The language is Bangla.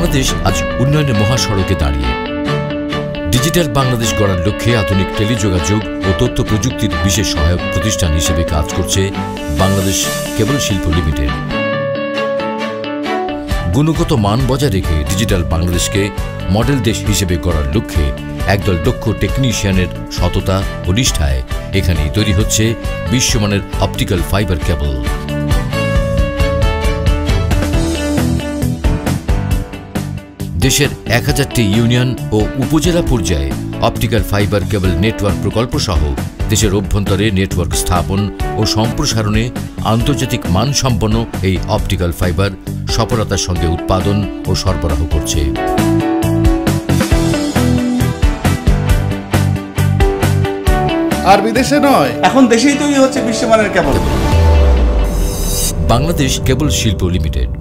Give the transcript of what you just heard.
বাংলাদেশ আজ উন্নয়নের মহাসড়কে দাঁড়িয়ে। ডিজিটাল বাংলাদেশ গড়ার লক্ষ্যে আধুনিক টেলিযোগাযোগ ও তথ্য প্রযুক্তির বিশেষ সহায়ক প্রতিষ্ঠান হিসেবে কাজ করছে বাংলাদেশ কেবল শিল্প লিমিটেড। গুণগত মান বজায় রেখে ডিজিটাল বাংলাদেশকে মডেল দেশ হিসেবে গড়ার লক্ষ্যে একদল দক্ষ টেকনিশিয়ানের সততা ও নিষ্ঠায় এখানেই তৈরি হচ্ছে বিশ্বমানের অপটিক্যাল ফাইবার কেবল। দেশের 1000টি ইউনিয়ন ও উপজেলা পর্যায়ে অপটিক্যাল ফাইবার কেবল নেটওয়ার্ক প্রকল্প সহ দেশের অভ্যন্তরে নেটওয়ার্ক স্থাপন ও সম্প্রসারণে আন্তর্জাতিক মানসম্পন্ন এই অপটিক্যাল ফাইবার সফলতার সঙ্গে উৎপাদন ও সরবরাহ করছে। আর বিদেশে নয়, এখন দেশেই তৈরি হচ্ছে বিশ্বমানের কেবল। বাংলাদেশ কেবল শিল্প লিমিটেড।